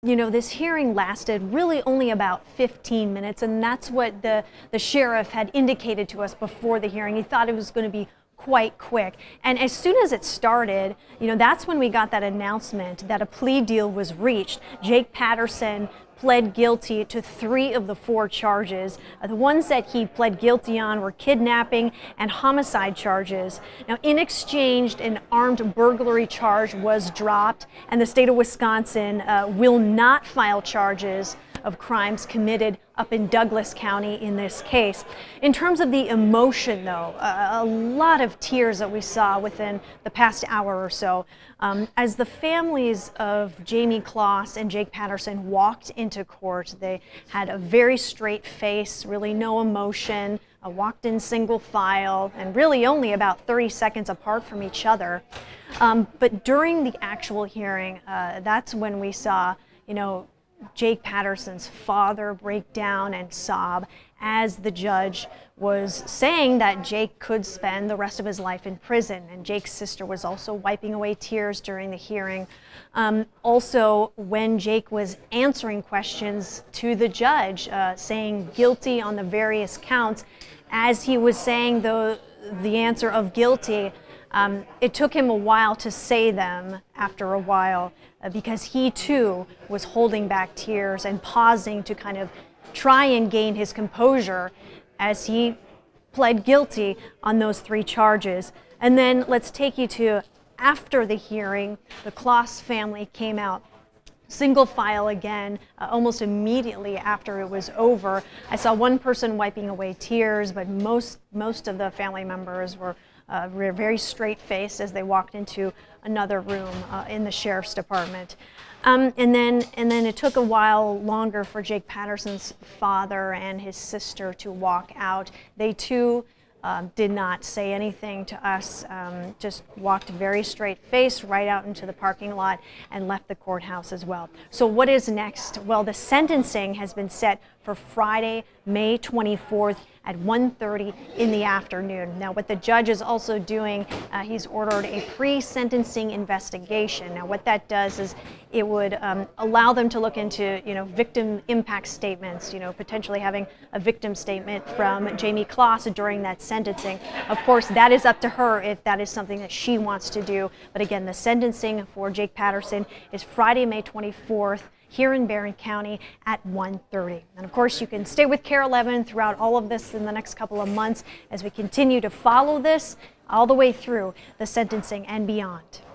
this hearing lasted really only about 15 minutes, and that's what the sheriff had indicated to us before the hearing. He thought it was going to be quite quick. And as soon as it started, that's when we got that announcement that a plea deal was reached. Jake Patterson pled guilty to 3 of the 4 charges. The ones that he pled guilty on were kidnapping and homicide charges. Now, in exchange, an armed burglary charge was dropped, and the state of Wisconsin will not file charges of crimes committed up in Douglas County in this case. In terms of the emotion, though, a lot of tears that we saw within the past hour or so. As the families of Jayme Closs and Jake Patterson walked into court, they had a very straight face, really no emotion, walked in single file, and really only about 30 seconds apart from each other. But during the actual hearing, that's when we saw, Jake Patterson's father break down and sob as the judge was saying that Jake could spend the rest of his life in prison. And Jake's sister was also wiping away tears during the hearing. Also, when Jake was answering questions to the judge, saying guilty on the various counts, as he was saying the answer of guilty, it took him a while to say them after a while because he too was holding back tears and pausing to kind of try and gain his composure as he pled guilty on those 3 charges. And then let's take you to after the hearing. The Closs family came out single file again, almost immediately after it was over. I saw one person wiping away tears, but most of the family members were very straight-faced as they walked into another room in the sheriff's department. And then it took a while longer for Jake Patterson's father and his sister to walk out. They too did not say anything to us, just walked very straight-faced right out into the parking lot and left the courthouse as well. So what is next? Well, the sentencing has been set for Friday, May 24th at 1:30 in the afternoon. Now, what the judge is also doing, he's ordered a pre-sentencing investigation. Now, what that does is it would allow them to look into, victim impact statements, potentially having a victim statement from Jayme Closs during that sentencing. Of course, that is up to her if that is something that she wants to do. But again, the sentencing for Jake Patterson is Friday, May 24th. Here in Barron County at 1:30. And of course, you can stay with KARE 11 throughout all of this in the next couple of months as we continue to follow this all the way through the sentencing and beyond.